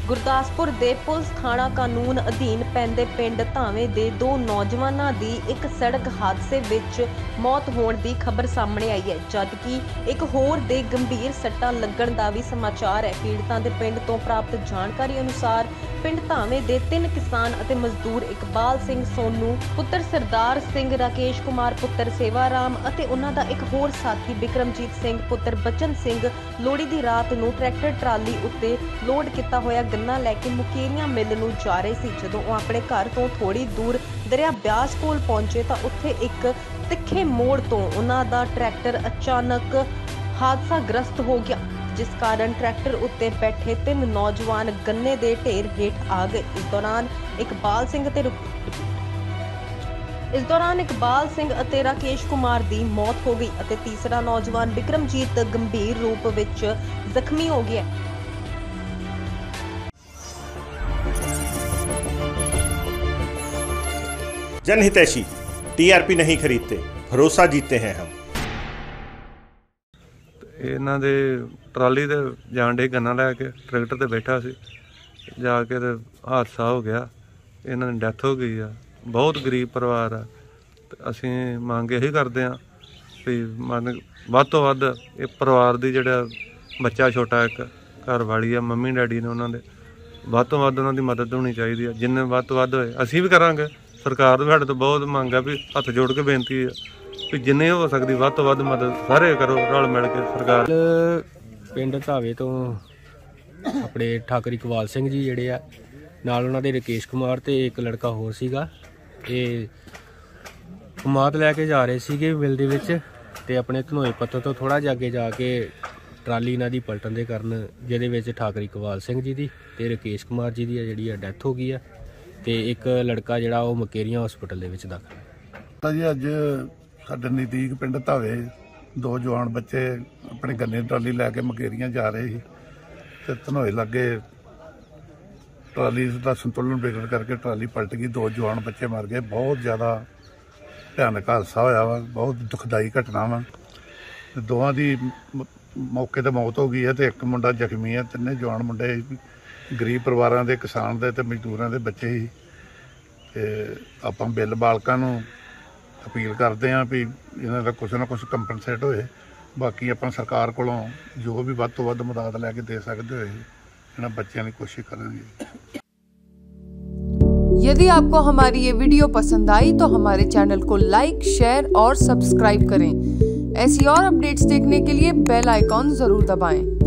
ਗੁਰਦਾਸਪੁਰ ਦੇ ਪੁਲਿਸ ਥਾਣਾ ਕਾਨੂੰਨ ਅਧੀਨ ਪੈਂਦੇ ਪਿੰਡ ਧਾਵੇਂ ਦੇ ਦੋ ਨੌਜਵਾਨਾਂ ਦੀ ਇੱਕ ਸੜਕ ਹਾਦਸੇ ਵਿੱਚ ਮੌਤ ਹੋਣ ਦੀ ਖਬਰ ਸਾਹਮਣੇ ਆਈ ਹੈ, ਜਦਕਿ ਇੱਕ ਹੋਰ ਦੇ ਗੰਭੀਰ ਸੱਟਾਂ ਲੱਗਣ ਦਾ ਵੀ ਸਮਾਚਾਰ ਹੈ। ਪੀੜਤਾਂ ਦੇ ਪਿੰਡ ਤੋਂ ਪ੍ਰਾਪਤ ਜਾਣਕਾਰੀ ਅਨੁਸਾਰ ਪਿੰਡ ਧਾਵੇਂ ਦੇ 3 ਕਿਸਾਨ ਅਤੇ ਮਜ਼ਦੂਰ ਇਕਬਾਲ ਸਿੰਘ ਸੋਨੂ ਪੁੱਤਰ ਸਰਦਾਰ ਸਿੰਘ, ਰਾਕੇਸ਼ ਕੁਮਾਰ ਪੁੱਤਰ ਸੇਵਾ ਰਾਮ ਅਤੇ ਉਹਨਾਂ ਦਾ ਇੱਕ ਹੋਰ ਸਾਥੀ ਬਿਕਰਮਜੀਤ ਸਿੰਘ ਪੁੱਤਰ ਬਚਨ ਸਿੰਘ ਲੋਹੜੀ ਦੀ ਰਾਤ ਨੂੰ ਟਰੈਕਟਰ ਟਰਾਲੀ ਉੱਤੇ ਲੋਡ ਕੀਤਾ ਹੋਇਆ ਗੰਨਾ ਲੈ ਕੇ ਮੁਕੇਰੀਆਂ ਮਿੱਲ ਨੂੰ ਜਾ ਰਹੇ ਸੀ। ਜਦੋਂ ਉਹ ਆਪਣੇ ਘਰ ਤੋਂ ਥੋੜੀ ਦੂਰ ਦਰਿਆ ਬਿਆਸ ਕੋਲ ਪਹੁੰਚੇ ਤਾਂ ਉੱਥੇ ਇੱਕ ਤਿੱਖੇ ਮੋੜ ਤੋਂ ਉਹਨਾਂ ਦਾ ਟਰੈਕਟਰ ਅਚਾਨਕ ਹਾਦਸਾਗ੍ਰਸਤ ਹੋ ਗਿਆ, ਜਿਸ ਕਾਰਨ ਟਰੈਕਟਰ ਉੱਤੇ ਬੈਠੇ 3 ਨੌਜਵਾਨ ਗੰਨੇ ਦੇ ਢੇਰ ਹੇਠ ਆ ਗਏ। ਇਸ ਦੌਰਾਨ ਇਕਬਾਲ ਸਿੰਘ ਅਤੇ ਰਾਕੇਸ਼ ਕੁਮਾਰ ਦੀ ਮੌਤ ਹੋ ਗਈ ਅਤੇ ਤੀਸਰਾ ਨੌਜਵਾਨ ਬਿਕਰਮਜੀਤ ਗੰਭੀਰ ਰੂਪ ਵਿੱਚ ਜ਼ਖਮੀ ਹੋ ਗਿਆ। जनहितैषी टीआरपी नहीं खरीदते, भरोसा जीतते हैं हम। ਇਹਨਾਂ ਦੇ ਟਰਾਲੀ ਤੇ ਜਾਣ ਡੇ ਗੰਨਾ ਲੈ ਕੇ ਟਰੈਕਟਰ ਤੇ ਬੈਠਾ ਸੀ, ਜਾ ਕੇ ਤੇ ਹਾਦਸਾ ਹੋ ਗਿਆ। ਇਹਨਾਂ ਦੀ ਡੈਥ ਹੋ ਗਈ ਆ। ਬਹੁਤ ਗਰੀਬ ਪਰਿਵਾਰ ਆ ਤੇ ਅਸੀਂ ਮੰਗ ਇਹੀ ਕਰਦੇ ਹਾਂ ਵੀ ਵੱਧ ਤੋਂ ਵੱਧ ਇਹ ਪਰਿਵਾਰ ਦੀ ਜਿਹੜਾ ਬੱਚਾ ਛੋਟਾ ਇੱਕ ਘਰ ਵਾਲੀ ਆ, ਮੰਮੀ ਡੈਡੀ ਨੇ ਉਹਨਾਂ ਦੇ, ਵੱਧ ਤੋਂ ਵੱਧ ਉਹਨਾਂ ਦੀ ਮਦਦ ਹੋਣੀ ਚਾਹੀਦੀ ਆ। ਜਿੰਨੇ ਵੱਧ ਤੋਂ ਵੱਧ ਹੋਏ ਅਸੀਂ ਵੀ ਕਰਾਂਗੇ। ਸਰਕਾਰ ਤੋਂ ਸਾਡੇ ਤੋਂ ਬਹੁਤ ਮੰਗ ਆ ਵੀ ਹੱਥ ਜੋੜ ਕੇ ਬੇਨਤੀ ਆ ਵੀ ਜਿੰਨੇ ਹੋ ਸਕਦੀ ਵੱਧ ਤੋਂ ਵੱਧ ਮਦਦ ਸਾਰੇ ਕਰੋ ਰਲ ਮਿਲ ਕੇ। ਸਰਕਾਰ ਪਿੰਡ ਧਾਵੇ ਤੋਂ ਆਪਣੇ ਠਾਕਰ ਇਕਬਾਲ ਸਿੰਘ ਜੀ ਜਿਹੜੇ ਆ, ਨਾਲ ਉਹਨਾਂ ਦੇ ਰਾਕੇਸ਼ ਕੁਮਾਰ ਤੇ ਇੱਕ ਲੜਕਾ ਹੋਰ ਸੀਗਾ, ਇਹ ਕਮਾਦ ਲੈ ਕੇ ਜਾ ਰਹੇ ਸੀਗੇ ਮਿਲ ਦੇ ਵਿੱਚ ਤੇ ਆਪਣੇ ਧਨੋਏ ਪੱਤਰ ਤੋਂ ਥੋੜਾ ਜਿਹਾ ਅੱਗੇ ਜਾ ਕੇ ਟਰਾਲੀ ਇਹਨਾਂ ਦੀ ਪਲਟਣ ਦੇ ਕਾਰਨ ਜਿਹਦੇ ਵਿੱਚ ਠਾਕਰ ਇਕਬਾਲ ਸਿੰਘ ਜੀ ਦੀ ਤੇ ਰਾਕੇਸ਼ ਕੁਮਾਰ ਜੀ ਦੀ ਜਿਹੜੀ ਆ ਡੈਥ ਹੋ ਗਈ ਆ ਤੇ ਇੱਕ ਲੜਕਾ ਜਿਹੜਾ ਉਹ ਮਕੇਰੀਆਂ ਹਸਪੀਟਲ ਦੇ ਵਿੱਚ ਦਾਖਲ ਜੀ। ਅੱਜ ਸਾਡੇ ਨਜ਼ਦੀਕ ਪਿੰਡ ਧਾਵੇ 2 ਜਵਾਨ ਬੱਚੇ ਆਪਣੇ ਗੰਨੇ ਟਰਾਲੀ ਲੈ ਕੇ ਮਕੇਰੀਆਂ ਜਾ ਰਹੇ ਸੀ ਤੇ ਧਨੋਏ ਲੱਗੇ ਟਰਾਲੀ ਦਾ ਸੰਤੁਲਨ ਵਿਗੜ ਕਰਕੇ ਟਰਾਲੀ ਪਲਟ ਗਈ। 2 ਜਵਾਨ ਬੱਚੇ ਮਰ ਗਏ। ਬਹੁਤ ਜ਼ਿਆਦਾ ਭਿਆਨਕ ਹਾਦਸਾ ਹੋਇਆ ਵਾ, ਬਹੁਤ ਦੁਖਦਾਈ ਘਟਨਾ ਵਾ। ਦੋਵਾਂ ਦੀ ਮੌਕੇ ਤੇ ਮੌਤ ਹੋ ਗਈ ਹੈ ਤੇ ਇੱਕ ਮੁੰਡਾ ਜ਼ਖਮੀ ਹੈ। 3 ਜਵਾਨ ਮੁੰਡੇ ਗਰੀਬ ਪਰਿਵਾਰਾਂ ਦੇ, ਕਿਸਾਨ ਦੇ ਤੇ ਮਜ਼ਦੂਰਾਂ ਦੇ ਬੱਚੇ ਸੀ। ਤੇ ਆਪਾਂ ਬਿੱਲ ਬਾਲਕਾਂ ਨੂੰ ਅਪੀਲ ਕਰਦੇ ਹਾਂ ਵੀ ਇਹਨਾਂ ਦਾ ਕੁਛ ਨਾ ਕੁਛ ਕੰਪਨਸੇਟ ਹੋਏ। ਬਾਕੀ ਆਪਾਂ ਸਰਕਾਰ ਕੋਲੋਂ ਜੋ ਵੀ ਵੱਧ ਤੋਂ ਵੱਧ ਮਦਦ ਲੈ ਕੇ ਦੇ ਸਕਦੇ ਹੋਏ ਇਹਨਾਂ ਬੱਚਿਆਂ ਦੀ कोशिश करेंगे। यदि आपको हमारी ये वीडियो पसंद आई तो हमारे चैनल को लाइक, शेयर और सब्सक्राइब करें। ऐसी और अपडेट्स देखने के लिए बेल आइकॉन जरूर दबाएं।